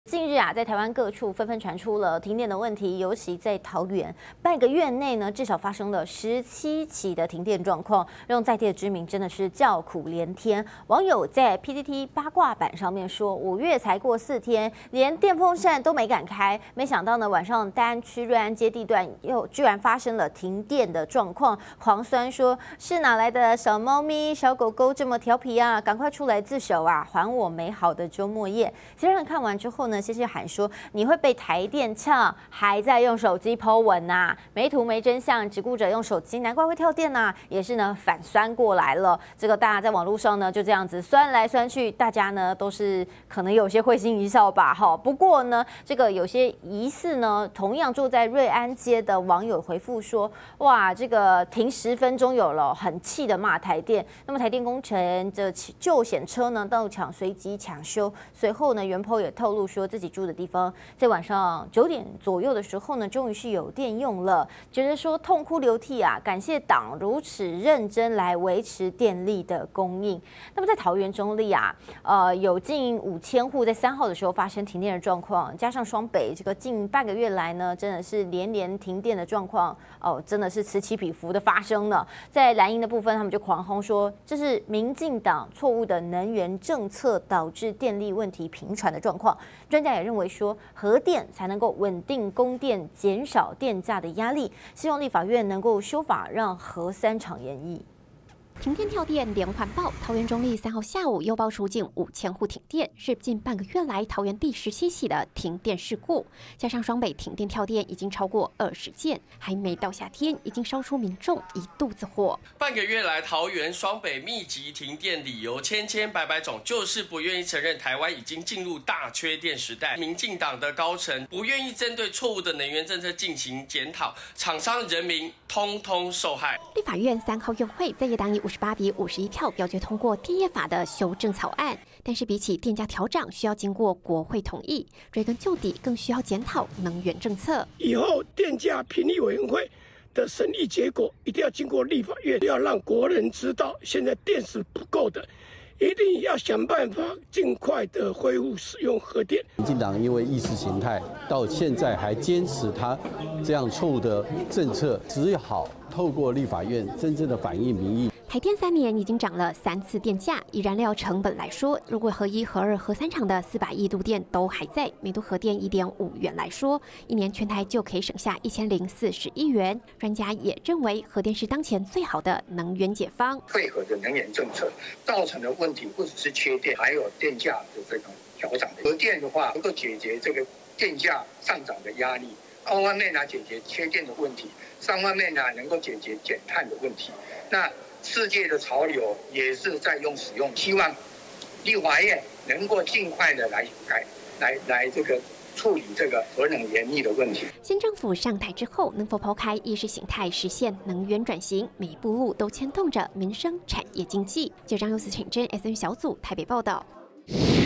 近日啊，在台湾各处纷纷传出了停电的问题，尤其在桃园，半个月内呢，至少发生了17起的停电状况，让在地的居民真的是叫苦连天。网友在 PTT 八卦版上面说，5月才过4天，连电风扇都没敢开，没想到呢，晚上大安区瑞安街地段又居然发生了停电的状况，狂酸说是哪来的小猫咪、小狗狗这么调皮啊？赶快出来自首啊，还我美好的周末夜。其实人看完之后呢，谢谢喊说你会被台电呛，还在用手机 po 文呐，没图没真相，只顾着用手机，难怪会跳电呐，也是呢反酸过来了。这个大家在网络上呢就这样子酸来酸去，大家呢都是可能有些会心一笑吧哈。不过呢，这个有些疑似呢，同样住在瑞安街的网友回复说，哇，这个停10分钟有了，很气的骂台电。那么台电工程这救险车呢到场随即抢修，随后呢原 po 也透露说自己住的地方在晚上9点左右的时候呢，终于是有电用了，觉得说痛哭流涕啊，感谢党如此认真来维持电力的供应。那么在桃园中坜啊，有近5000户在3号的时候发生停电的状况，加上双北这个近半个月来呢，真的是连连停电的状况，真的是此起彼伏的发生了。在蓝营的部分，他们就狂轰说，这是民进党错误的能源政策导致电力问题频传的状况。专家也认为说，核电才能够稳定供电，减少电价的压力。希望立法院能够修法，让核3厂延役。 停电跳电连环爆，桃园中坜3号下午又爆出近5000户停电，是近半个月来桃园第17起的停电事故。加上双北停电跳电已经超过20件，还没到夏天，已经烧出民众一肚子火。 半个月来，桃园、双北密集停电，理由千千百百种，就是不愿意承认台湾已经进入大缺电时代。民进党的高层不愿意针对错误的能源政策进行检讨，厂商、人民通通受害。 立法院3号院会在野党以58比51票表决通过电业法的修正草案，但是比起电价调涨，需要经过国会同意，追根究底，更需要检讨能源政策。 以后电价评议委员会的审议结果一定要经过立法院，要让国人知道现在电是不够的，一定要想办法尽快的恢复使用核电。 民进党因为意识形态到现在还坚持他这样错误的政策，只好透过立法院真正的反映民意。 台电3年已经涨了3次电价，以燃料成本来说，如果核1、核2、核3厂的400亿度电都还在，每度核电1.5元来说，一年全台就可以省下1040亿元。专家也认为，核电是当前最好的能源解方。 配合的能源政策造成的问题，不只是缺电，还有电价的这种调涨的。核电的话，能够解决这个电价上涨的压力，二方面呢解决缺电的问题，三方面呢能够解决减碳的问题。那世界的潮流也是在使用，希望立法院能够尽快的来这个处理这个核能延役的问题。 新政府上台之后，能否抛开意识形态，实现能源转型，每一步路都牵动着民生、产业经济。记者张佑思请真 SN 小组台北报道。